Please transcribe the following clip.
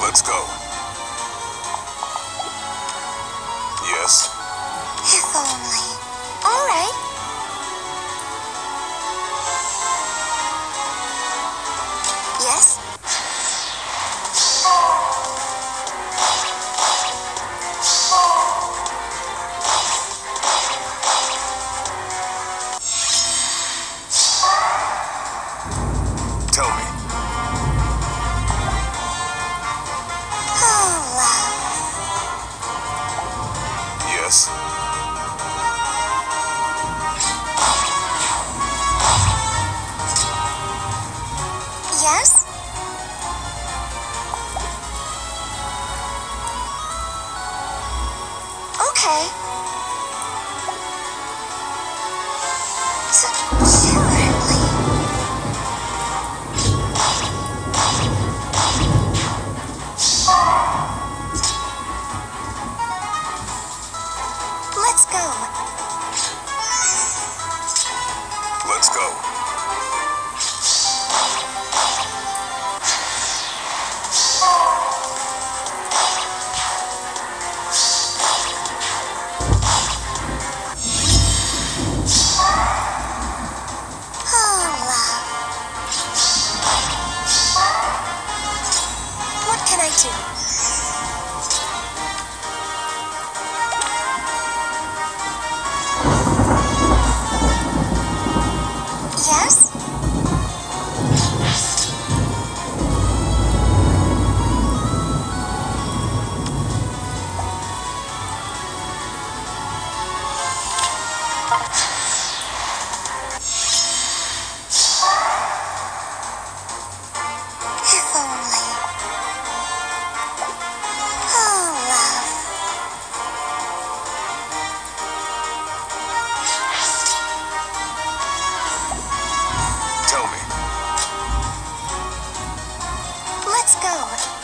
Let's go. Yes. If only. All right. Yes? Tell me. Oh, love. Yes. Yes? Okay. Surely. Let's go. Let's go. Oh, love. What can I do? Yes? If only. Oh, love. Tell me. Let's go.